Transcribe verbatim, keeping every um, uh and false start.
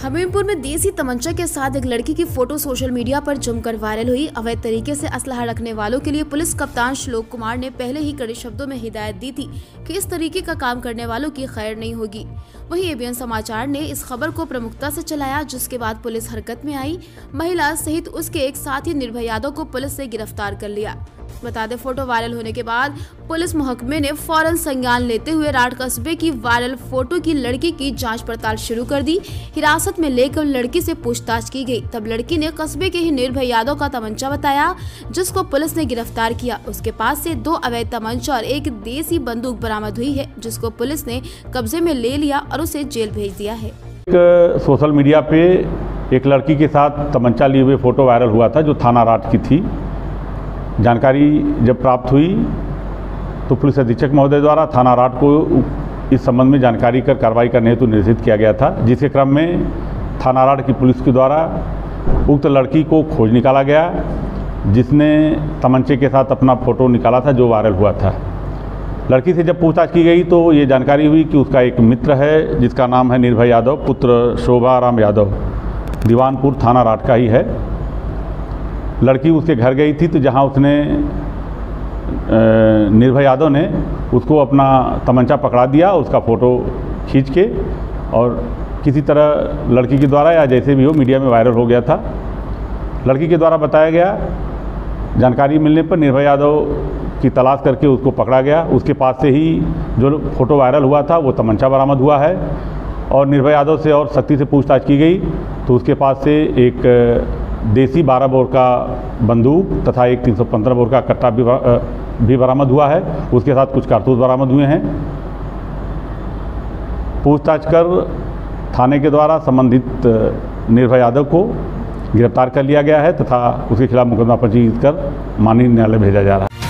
हमीरपुर में देसी तमंचा के साथ एक लड़की की फोटो सोशल मीडिया पर जमकर वायरल हुई। अवैध तरीके से असलहा रखने वालों के लिए पुलिस कप्तान श्लोक कुमार ने पहले ही कड़े शब्दों में हिदायत दी थी कि इस तरीके का काम करने वालों की खैर नहीं होगी। वहीं एबीएन समाचार ने इस खबर को प्रमुखता से चलाया, जिसके बाद पुलिस हरकत में आई। महिला सहित उसके एक साथी निर्भय यादव को पुलिस ने गिरफ्तार कर लिया। बता दें, फोटो वायरल होने के बाद पुलिस महकमे ने फौरन संज्ञान लेते हुए राठ कस्बे की वायरल फोटो की लड़की की जांच पड़ताल शुरू कर दी। हिरासत में लेकर लड़की से पूछताछ की गई। तब लड़की ने कस्बे के ही निर्भय यादव का तमंचा बताया, जिसको पुलिस ने गिरफ्तार किया। उसके पास से दो अवैध तमंचा और एक देसी बंदूक बरामद हुई है, जिसको पुलिस ने कब्जे में ले लिया और उसे जेल भेज दिया है। एक सोशल मीडिया पे एक लड़की के साथ तमंचा लिए हुए फोटो वायरल हुआ था, जो थाना राठ की थी। जानकारी जब प्राप्त हुई तो पुलिस अधीक्षक महोदय द्वारा थाना राठ को इस संबंध में जानकारी कर कार्रवाई करने हेतु निर्देशित किया गया था, जिसके क्रम में थाना राठ की पुलिस के द्वारा उक्त लड़की को खोज निकाला गया, जिसने तमंचे के साथ अपना फ़ोटो निकाला था जो वायरल हुआ था। लड़की से जब पूछताछ की गई तो ये जानकारी हुई कि उसका एक मित्र है, जिसका नाम है निर्भय यादव, पुत्र शोभा राम यादव, दीवानपुर थाना राठ का ही है। लड़की उसके घर गई थी, तो जहां उसने निर्भय यादव ने उसको अपना तमंचा पकड़ा दिया, उसका फ़ोटो खींच के, और किसी तरह लड़की के द्वारा या जैसे भी हो मीडिया में वायरल हो गया था। लड़की के द्वारा बताया गया, जानकारी मिलने पर निर्भय यादव की तलाश करके उसको पकड़ा गया। उसके पास से ही जो फ़ोटो वायरल हुआ था वो तमंचा बरामद हुआ है, और निर्भय यादव से और सख्ती से पूछताछ की गई तो उसके पास से एक देसी बारह बोर का बंदूक तथा एक तीन सौ पंद्रह बोर का कट्टा भी भी बरामद हुआ है। उसके साथ कुछ कारतूस बरामद हुए हैं। पूछताछ कर थाने के द्वारा संबंधित निर्भय यादव को गिरफ्तार कर लिया गया है तथा उसके खिलाफ मुकदमा पंजीकृत कर माननीय न्यायालय भेजा जा रहा है।